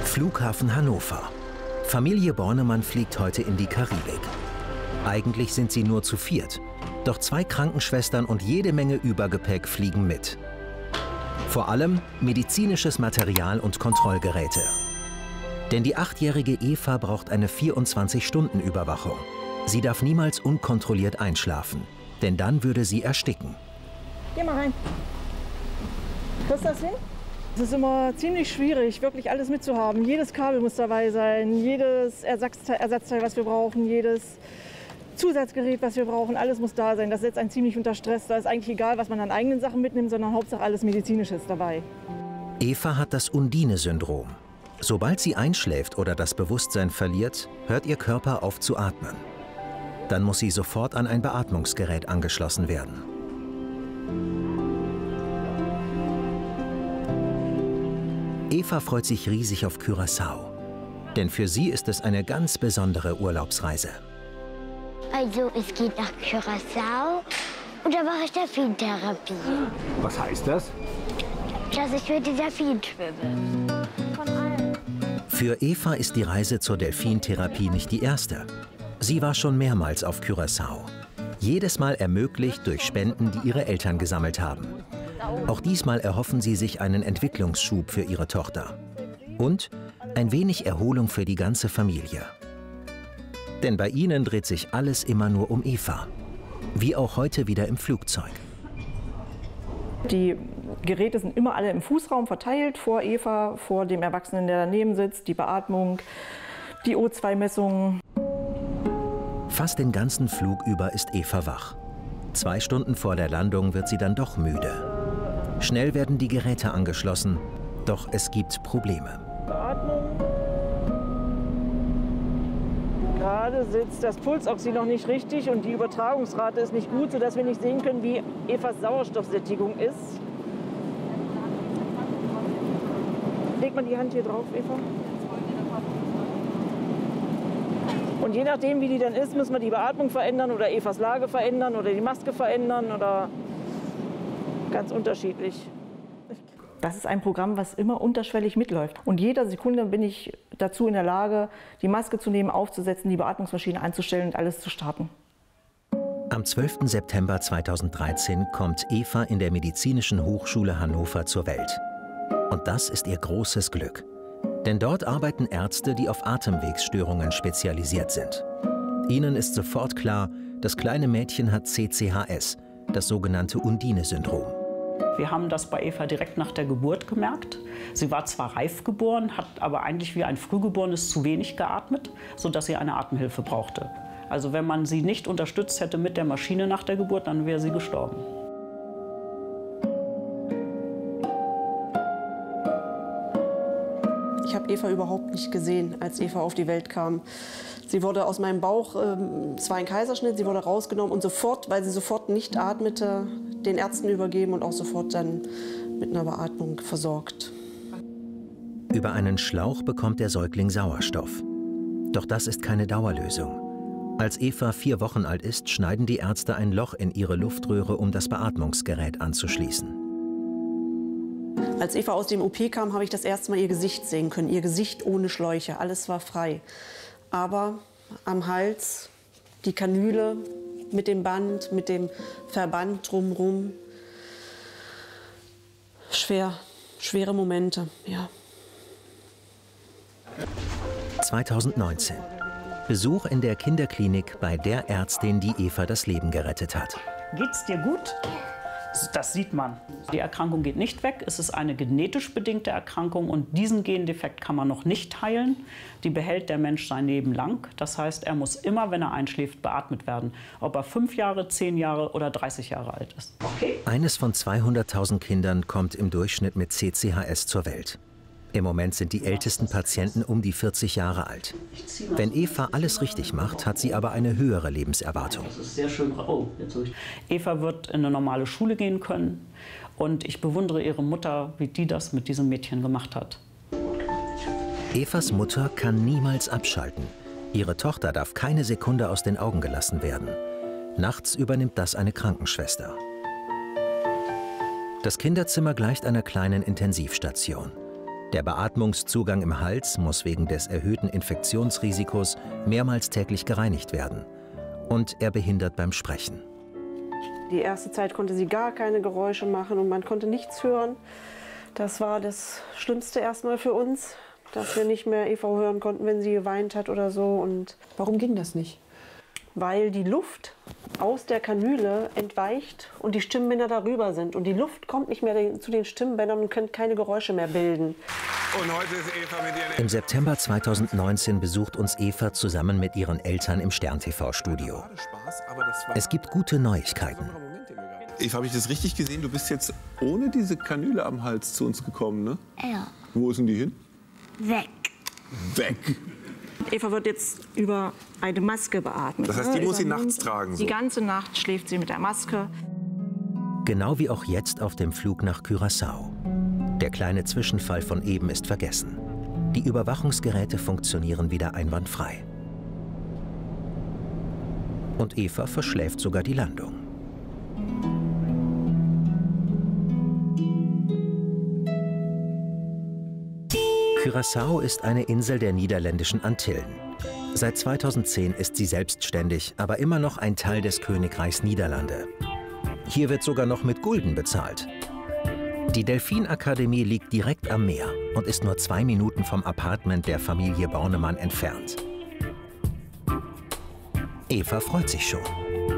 Flughafen Hannover. Familie Bornemann fliegt heute in die Karibik. Eigentlich sind sie nur zu viert. Doch 2 Krankenschwestern und jede Menge Übergepäck fliegen mit. Vor allem medizinisches Material und Kontrollgeräte. Denn die 8-jährige Eva braucht eine 24-Stunden-Überwachung. Sie darf niemals unkontrolliert einschlafen, denn dann würde sie ersticken. Geh mal rein. Kriegst du das hin? Es ist immer ziemlich schwierig, wirklich alles mitzuhaben. Jedes Kabel muss dabei sein, jedes Ersatzteil, was wir brauchen, jedes Zusatzgerät, was wir brauchen, alles muss da sein. Das setzt einen ziemlich unter Stress. Da ist eigentlich egal, was man an eigenen Sachen mitnimmt, sondern Hauptsache alles Medizinisches dabei. Eva hat das Undine-Syndrom. Sobald sie einschläft oder das Bewusstsein verliert, hört ihr Körper auf zu atmen. Dann muss sie sofort an ein Beatmungsgerät angeschlossen werden. Eva freut sich riesig auf Curaçao. Denn für sie ist es eine ganz besondere Urlaubsreise. Also es geht nach Curaçao und da mache ich Delfintherapie. Was heißt das? Dass ich mit den Delfinen schwimme. Für Eva ist die Reise zur Delfintherapie nicht die erste. Sie war schon mehrmals auf Curaçao. Jedes Mal ermöglicht durch Spenden, die ihre Eltern gesammelt haben. Auch diesmal erhoffen sie sich einen Entwicklungsschub für ihre Tochter. Und ein wenig Erholung für die ganze Familie. Denn bei ihnen dreht sich alles immer nur um Eva. Wie auch heute wieder im Flugzeug. Die Geräte sind immer alle im Fußraum verteilt, vor Eva, vor dem Erwachsenen, der daneben sitzt, die Beatmung, die O2-Messungen. Fast den ganzen Flug über ist Eva wach. 2 Stunden vor der Landung wird sie dann doch müde. Schnell werden die Geräte angeschlossen, doch es gibt Probleme. Beatmung. Gerade sitzt das Pulsoxy noch nicht richtig und die Übertragungsrate ist nicht gut, sodass wir nicht sehen können, wie Evas Sauerstoffsättigung ist. Leg mal die Hand hier drauf, Eva. Und je nachdem, wie die dann ist, müssen wir die Beatmung verändern oder Evas Lage verändern oder die Maske verändern oder ganz unterschiedlich. Das ist ein Programm, was immer unterschwellig mitläuft. Und jede Sekunde bin ich dazu in der Lage, die Maske zu nehmen, aufzusetzen, die Beatmungsmaschine einzustellen und alles zu starten. Am 12. September 2013 kommt Eva in der Medizinischen Hochschule Hannover zur Welt. Und das ist ihr großes Glück. Denn dort arbeiten Ärzte, die auf Atemwegsstörungen spezialisiert sind. Ihnen ist sofort klar, das kleine Mädchen hat CCHS, das sogenannte Undine-Syndrom. Wir haben das bei Eva direkt nach der Geburt gemerkt. Sie war zwar reif geboren, hat aber eigentlich wie ein Frühgeborenes zu wenig geatmet, sodass sie eine Atemhilfe brauchte. Also wenn man sie nicht unterstützt hätte mit der Maschine nach der Geburt, dann wäre sie gestorben. Ich habe Eva überhaupt nicht gesehen, als Eva auf die Welt kam. Sie wurde aus meinem Bauch, es war ein Kaiserschnitt, sie wurde rausgenommen und sofort, weil sie sofort nicht atmete, den Ärzten übergeben und auch sofort dann mit einer Beatmung versorgt. Über einen Schlauch bekommt der Säugling Sauerstoff. Doch das ist keine Dauerlösung. Als Eva 4 Wochen alt ist, schneiden die Ärzte ein Loch in ihre Luftröhre, um das Beatmungsgerät anzuschließen. Als Eva aus dem OP kam, habe ich das erste Mal ihr Gesicht sehen können. Ihr Gesicht ohne Schläuche, alles war frei. Aber am Hals die Kanüle mit dem Band, mit dem Verband drumherum. Schwere Momente, ja. 2019. Besuch in der Kinderklinik bei der Ärztin, die Eva das Leben gerettet hat. Geht's dir gut? Das sieht man. Die Erkrankung geht nicht weg. Es ist eine genetisch bedingte Erkrankung und diesen Gendefekt kann man noch nicht heilen. Die behält der Mensch sein Leben lang. Das heißt, er muss immer, wenn er einschläft, beatmet werden. Ob er 5 Jahre, 10 Jahre oder 30 Jahre alt ist. Okay. Eines von 200.000 Kindern kommt im Durchschnitt mit CCHS zur Welt. Im Moment sind die ältesten Patienten um die 40 Jahre alt. Wenn Eva alles richtig macht, hat sie aber eine höhere Lebenserwartung. Das ist sehr schön. Oh, Eva wird in eine normale Schule gehen können. Und ich bewundere ihre Mutter, wie die das mit diesem Mädchen gemacht hat. Evas Mutter kann niemals abschalten. Ihre Tochter darf keine Sekunde aus den Augen gelassen werden. Nachts übernimmt das eine Krankenschwester. Das Kinderzimmer gleicht einer kleinen Intensivstation. Der Beatmungszugang im Hals muss wegen des erhöhten Infektionsrisikos mehrmals täglich gereinigt werden. Und er behindert beim Sprechen. Die erste Zeit konnte sie gar keine Geräusche machen und man konnte nichts hören. Das war das Schlimmste erstmal für uns, dass wir nicht mehr Eva hören konnten, wenn sie geweint hat oder so. Und warum ging das nicht? Weil die Luft aus der Kanüle entweicht und die Stimmbänder darüber sind. Und die Luft kommt nicht mehr zu den Stimmbändern und kann keine Geräusche mehr bilden. Und heute ist Eva mit ihren Im September 2019 besucht uns Eva zusammen mit ihren Eltern im Stern-TV-Studio. Es gibt gute Neuigkeiten. Eva, habe ich das richtig gesehen? Du bist jetzt ohne diese Kanüle am Hals zu uns gekommen, ne? Ja. Wo ist denn die hin? Weg. Weg. Eva wird jetzt über eine Maske beatmet. Das heißt, die muss sie Über den nachts Mund. tragen, so. Die ganze Nacht schläft sie mit der Maske. Genau wie auch jetzt auf dem Flug nach Curaçao. Der kleine Zwischenfall von eben ist vergessen. Die Überwachungsgeräte funktionieren wieder einwandfrei. Und Eva verschläft sogar die Landung. Curaçao ist eine Insel der niederländischen Antillen. Seit 2010 ist sie selbstständig, aber immer noch ein Teil des Königreichs Niederlande. Hier wird sogar noch mit Gulden bezahlt. Die Delfinakademie liegt direkt am Meer und ist nur 2 Minuten vom Apartment der Familie Bornemann entfernt. Eva freut sich schon.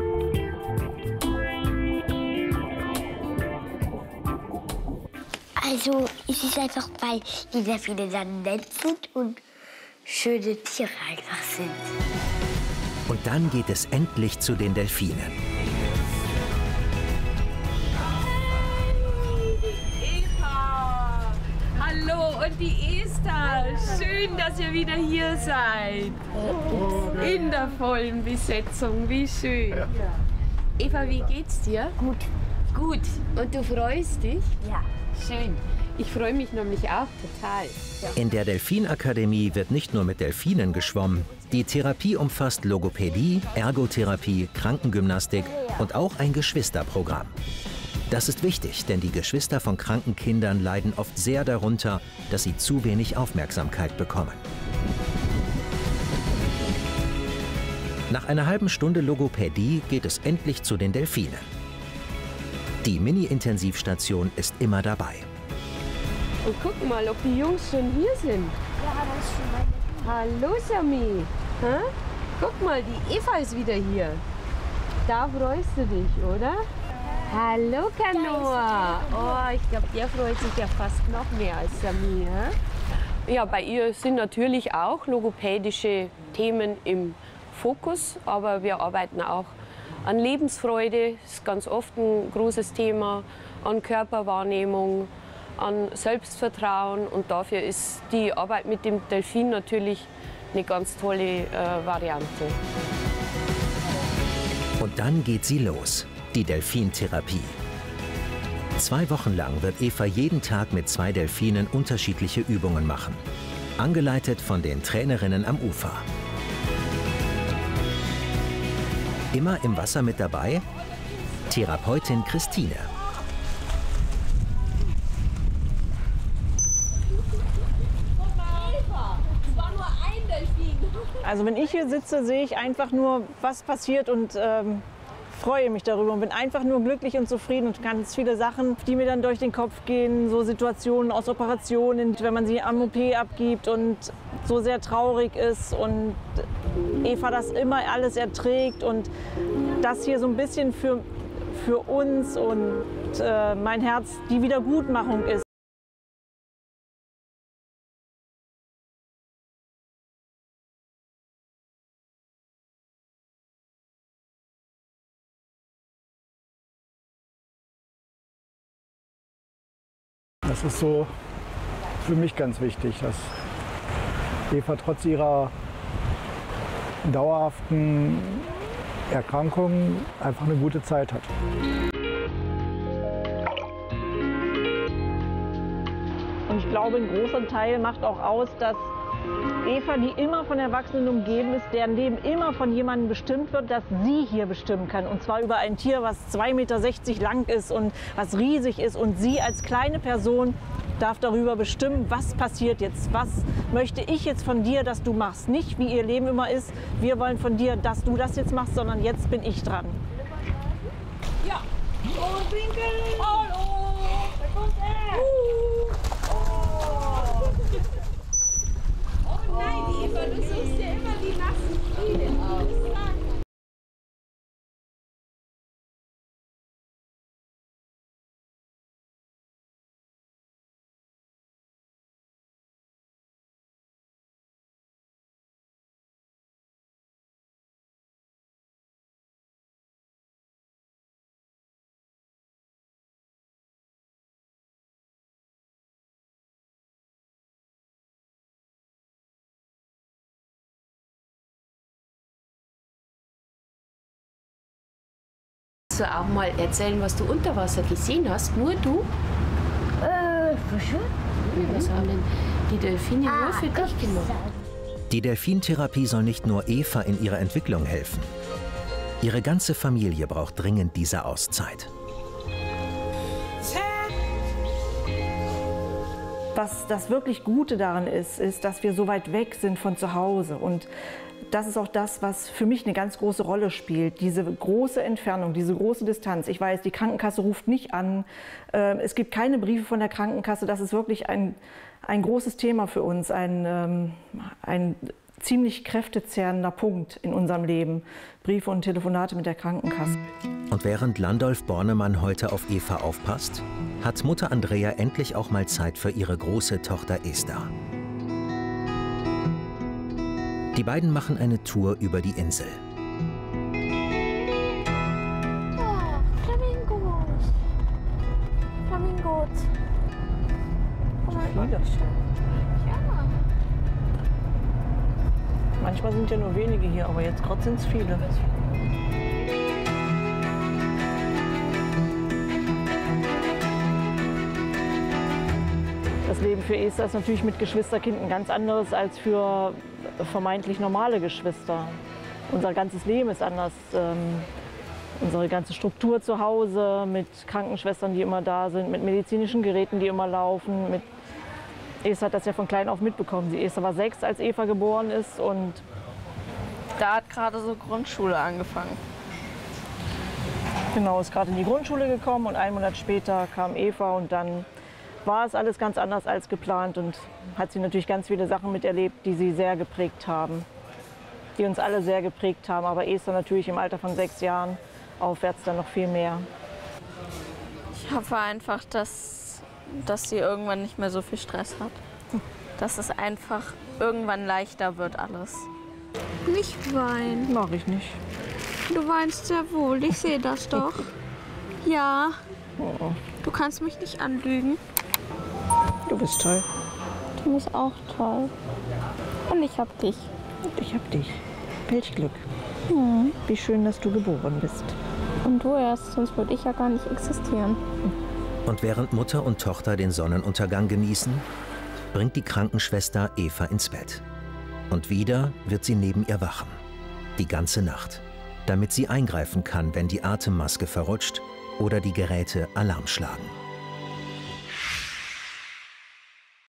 Also es ist einfach, weil die Delfine dann nett sind und schöne Tiere einfach sind. Und dann geht es endlich zu den Delfinen. Eva! Hallo und die Esther! Schön, dass ihr wieder hier seid. In der vollen Besetzung, wie schön. Eva, wie geht's dir? Gut. Gut. Und du freust dich? Ja. Schön. Ich freue mich nämlich auch total. In der Delfinakademie wird nicht nur mit Delfinen geschwommen. Die Therapie umfasst Logopädie, Ergotherapie, Krankengymnastik und auch ein Geschwisterprogramm. Das ist wichtig, denn die Geschwister von kranken Kindern leiden oft sehr darunter, dass sie zu wenig Aufmerksamkeit bekommen. Nach einer halben Stunde Logopädie geht es endlich zu den Delfinen. Die Mini-Intensivstation ist immer dabei. Und guck mal, ob die Jungs schon hier sind. Ja, das ist schon meine. Hallo, Sami. Hä? Guck mal, die Eva ist wieder hier. Da freust du dich, oder? Hallo, Kanoa. Oh, ich glaube, der freut sich ja fast noch mehr als Sami. Hä? Ja, bei ihr sind natürlich auch logopädische Themen im Fokus, aber wir arbeiten auch an Lebensfreude, ist ganz oft ein großes Thema, an Körperwahrnehmung, an Selbstvertrauen. Und dafür ist die Arbeit mit dem Delfin natürlich eine ganz tolle Variante. Und dann geht sie los, die Delfintherapie. 2 Wochen lang wird Eva jeden Tag mit 2 Delfinen unterschiedliche Übungen machen, angeleitet von den Trainerinnen am Ufer. Immer im Wasser mit dabei Therapeutin Christine. Also wenn ich hier sitze, sehe ich einfach nur, was passiert und freue mich darüber und bin einfach nur glücklich und zufrieden und ganz viele Sachen, die mir dann durch den Kopf gehen, so Situationen aus Operationen, wenn man sie am OP abgibt und so sehr traurig ist und Eva das immer alles erträgt und das hier so ein bisschen für uns und mein Herz die Wiedergutmachung ist. Das ist so für mich ganz wichtig, dass Eva trotz ihrer dauerhaften Erkrankung einfach eine gute Zeit hat. Und ich glaube, ein großer Teil macht auch aus, dass Eva, die immer von Erwachsenen umgeben ist, deren Leben immer von jemandem bestimmt wird, dass sie hier bestimmen kann. Und zwar über ein Tier, was 2,60 Meter lang ist und was riesig ist. Und sie als kleine Person darf darüber bestimmen, was passiert jetzt. Was möchte ich jetzt von dir, dass du machst? Nicht, wie ihr Leben immer ist, wir wollen von dir, dass du das jetzt machst, sondern jetzt bin ich dran. Ja. Und winkel. Hallo. Da kommt er. Oh nein, Eva, du suchst ja immer die nassen Friede aus. Kannst du auch mal erzählen, was du unter Wasser gesehen hast? Nur du? Fische? Was haben denn die Delfine nur für dich gemacht? Die Delfintherapie soll nicht nur Eva in ihrer Entwicklung helfen. Ihre ganze Familie braucht dringend diese Auszeit. Was das wirklich Gute daran ist, ist, dass wir so weit weg sind von zu Hause. Und das ist auch das, was für mich eine ganz große Rolle spielt. Diese große Entfernung, diese große Distanz. Ich weiß, die Krankenkasse ruft nicht an. Es gibt keine Briefe von der Krankenkasse. Das ist wirklich ein großes Thema für uns, ein ziemlich kräftezehrender Punkt in unserem Leben. Briefe und Telefonate mit der Krankenkasse. Und während Landolf Bornemann heute auf Eva aufpasst, hat Mutter Andrea endlich auch mal Zeit für ihre große Tochter Esther. Die beiden machen eine Tour über die Insel. Oh, Flamingos. Flamingos. Viele. Ja. Manchmal sind ja nur wenige hier, aber jetzt gerade sind es viele. Das Leben für Esther ist natürlich mit Geschwisterkind ein ganz anderes als für vermeintlich normale Geschwister. Unser ganzes Leben ist anders. Unsere ganze Struktur zu Hause mit Krankenschwestern, die immer da sind, mit medizinischen Geräten, die immer laufen. Esther hat das ja von klein auf mitbekommen. Esther war 6, als Eva geboren ist, und da hat gerade so Grundschule angefangen. Genau, ist gerade in die Grundschule gekommen und 1 Monat später kam Eva und dann war es alles ganz anders als geplant und hat sie natürlich ganz viele Sachen miterlebt, die sie sehr geprägt haben, die uns alle sehr geprägt haben, aber Esther natürlich im Alter von 6 Jahren aufwärts dann noch viel mehr. Ich hoffe einfach, dass sie irgendwann nicht mehr so viel Stress hat. Dass es einfach irgendwann leichter wird alles. Nicht weinen. Mach ich nicht. Du weinst sehr wohl, ich sehe das doch. Ja. Du kannst mich nicht anlügen. Du bist toll. Du bist auch toll. Und ich hab dich. Und ich hab dich. Welch Glück. Wie schön, dass du geboren bist. Und du erst, sonst würde ich ja gar nicht existieren. Und während Mutter und Tochter den Sonnenuntergang genießen, bringt die Krankenschwester Eva ins Bett. Und wieder wird sie neben ihr wachen. Die ganze Nacht. Damit sie eingreifen kann, wenn die Atemmaske verrutscht oder die Geräte Alarm schlagen.